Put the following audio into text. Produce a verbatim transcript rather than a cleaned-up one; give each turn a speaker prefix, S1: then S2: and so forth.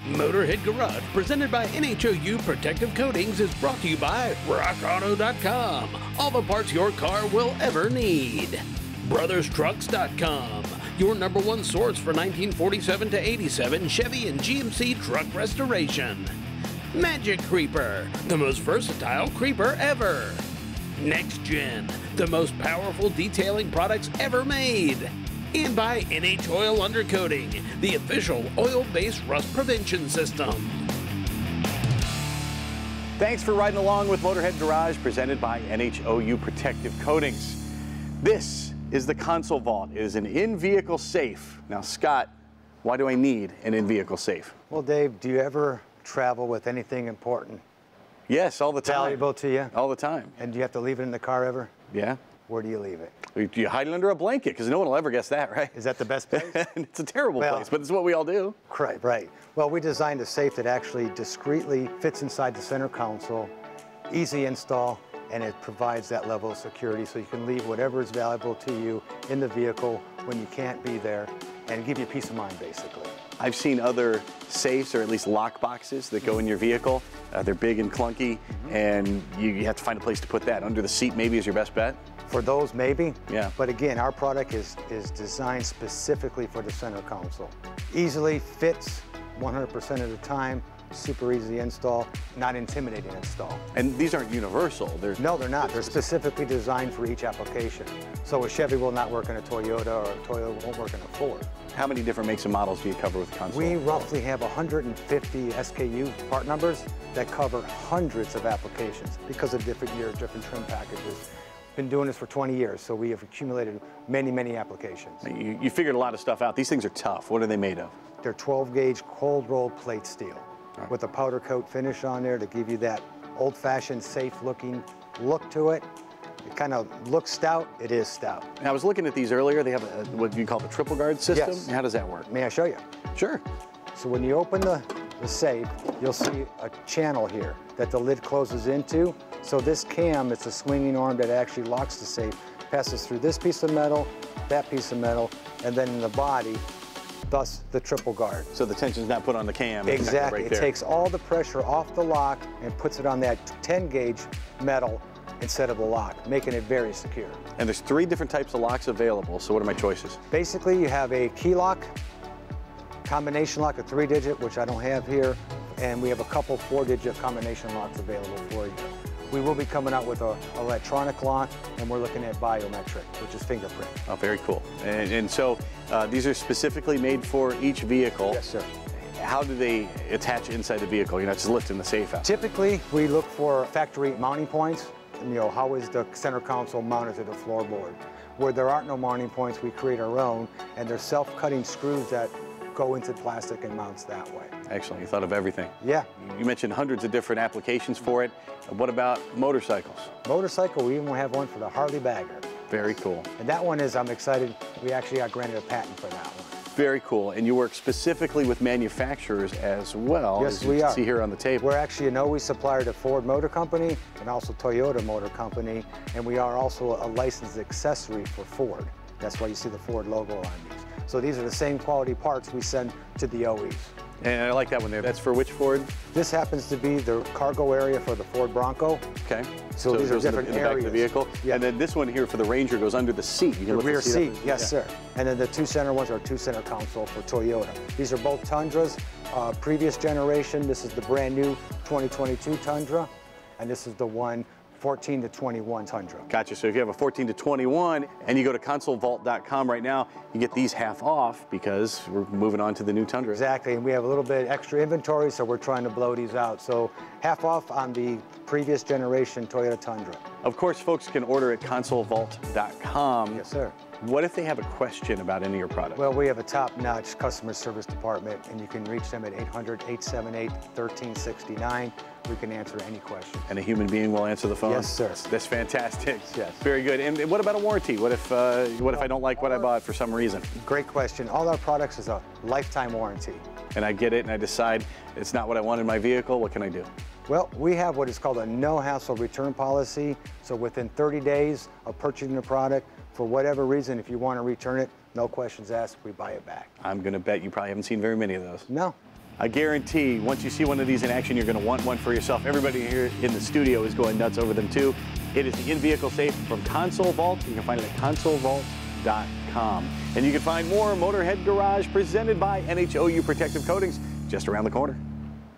S1: Motorhead Garage, presented by N H O U Protective Coatings, is brought to you by rock auto dot com. All the parts your car will ever need. brothers trucks dot com, your number one source for nineteen forty-seven to eighty-seven Chevy and G M C truck restoration. Magic Creeper, the most versatile creeper ever. Next Gen, the most powerful detailing products ever made. And by N H Oil Undercoating, the official oil-based rust prevention system.
S2: Thanks for riding along with Motorhead Garage, presented by N H O U Protective Coatings. This is the console vault. It is an in-vehicle safe. Now, Scott, why do I need an in-vehicle safe?
S3: Well, Dave, do you ever travel with anything important?
S2: Yes, all the time.
S3: Valuable to you?
S2: All the time.
S3: And do you have to leave it in the car ever?
S2: Yeah.
S3: Where do you leave it?
S2: You hide it under a blanket, because no one will ever guess that, right?
S3: Is that the best place?
S2: It's a terrible
S3: well,
S2: place, but it's what we all do.
S3: Right, right. Well, we designed a safe that actually discreetly fits inside the center console, easy install, and it provides that level of security so you can leave whatever is valuable to you in the vehicle when you can't be there and give you peace of mind, basically.
S2: I've seen other safes, or at least lock boxes, that go in your vehicle. Uh, they're big and clunky, mm-hmm. and you, you have to find a place to put that. Under the seat maybe is your best bet?
S3: For those, maybe.
S2: Yeah.
S3: But again, our product is, is designed specifically for the center console. Easily fits one hundred percent of the time, super easy install, not intimidating install.
S2: And these aren't universal? They're
S3: no, they're not. They're specifically designed for each application. So a Chevy will not work in a Toyota, or a Toyota won't work in a Ford.
S2: How many different makes and models do you cover with the console?
S3: We roughly have one hundred fifty S K U part numbers that cover hundreds of applications because of different years, different trim packages. Been doing this for twenty years, so we have accumulated many, many applications.
S2: You, you figured a lot of stuff out. These things are tough. What are they made of?
S3: They're twelve gauge cold rolled plate steel right. with a powder coat finish on there to give you that old-fashioned, safe-looking look to it. It kind of looks stout. It is stout.
S2: And I was looking at these earlier. They have a, what you call the triple guard system.
S3: Yes.
S2: How does that work?
S3: May I show you?
S2: Sure.
S3: So when you open the, the safe, you'll see a channel here that the lid closes into. So this cam, it's a swinging arm that actually locks the safe, passes through this piece of metal, that piece of metal, and then in the body, thus the triple guard.
S2: So the tension's not put on the cam.
S3: Exactly.
S2: Right
S3: it takes all the pressure off the lock and puts it on that ten gauge metal instead of the lock, making it very secure.
S2: And there's three different types of locks available, so what are my choices?
S3: Basically, you have a key lock, combination lock, a three digit, which I don't have here, and we have a couple four digit combination locks available for you. We will be coming out with an electronic lock, and we're looking at biometric, which is fingerprint.
S2: Oh, very cool. And, and so uh, these are specifically made for each vehicle.
S3: Yes, sir.
S2: How do they attach inside the vehicle? You're not just lifting the safe out.
S3: Typically, we look for factory mounting points. You know, how is the center console mounted to the floorboard? Where there aren't no mounting points, we create our own, and they're self-cutting screws that go into plastic and mounts that way.
S2: Excellent, you thought of everything.
S3: Yeah.
S2: You mentioned hundreds of different applications for it. What about motorcycles?
S3: Motorcycle, we even have one for the Harley Bagger.
S2: Very cool.
S3: And that one is, I'm excited, we actually got granted a patent for that one.
S2: Very cool. And you work specifically with manufacturers as well.
S3: Yes,
S2: as
S3: we
S2: you
S3: are.
S2: See here on the table.
S3: We're actually an N H O U supplier to Ford Motor Company and also Toyota Motor Company, and we are also a licensed accessory for Ford. That's why you see the Ford logo on these. So these are the same quality parts we send to the O Es.
S2: And I like that one there. That's for which Ford?
S3: This happens to be the cargo area for the Ford Bronco.
S2: Okay.
S3: So, so these are different
S2: in the, in the
S3: areas.
S2: back of the vehicle.
S3: Yeah.
S2: And then this one here for the Ranger goes under the seat. You can
S3: the
S2: lift
S3: rear
S2: the seat,
S3: seat,
S2: up.
S3: yes,
S2: yeah.
S3: sir. And then the two center ones are two center console for Toyota. These are both Tundras, uh, previous generation. This is the brand new twenty twenty-two Tundra, and this is the one fourteen to twenty-one Tundra.
S2: Gotcha. So if you have a fourteen to twenty-one and you go to console vault dot com right now, you get these half off because we're moving on to the new Tundra.
S3: Exactly, and we have a little bit extra inventory, so we're trying to blow these out. So half off on the previous generation Toyota Tundra.
S2: Of course, folks can order at console vault dot com.
S3: Yes, sir.
S2: What if they have a question about any of your products?
S3: Well, we have a top-notch customer service department, and you can reach them at eight hundred, eight seven eight, one three six nine. We can answer any question.
S2: And a human being will answer the phone?
S3: Yes, sir.
S2: That's fantastic.
S3: Yes.
S2: Very good. And what about a warranty? What if uh, what if I don't like what I bought for some reason?
S3: Great question. All our products is a lifetime warranty.
S2: And I get it, and I decide it's not what I want in my vehicle. What can I do?
S3: Well, we have what is called a no-hassle return policy. So within thirty days of purchasing the product, for whatever reason, if you want to return it, no questions asked, we buy it back.
S2: I'm going to bet you probably haven't seen very many of those.
S3: No.
S2: I guarantee once you see one of these in action, you're going to want one for yourself. Everybody here in the studio is going nuts over them too. It is the in-vehicle safe from Console Vault. You can find it at console vault dot com. And you can find more Motorhead Garage presented by N H O U Protective Coatings just around the corner.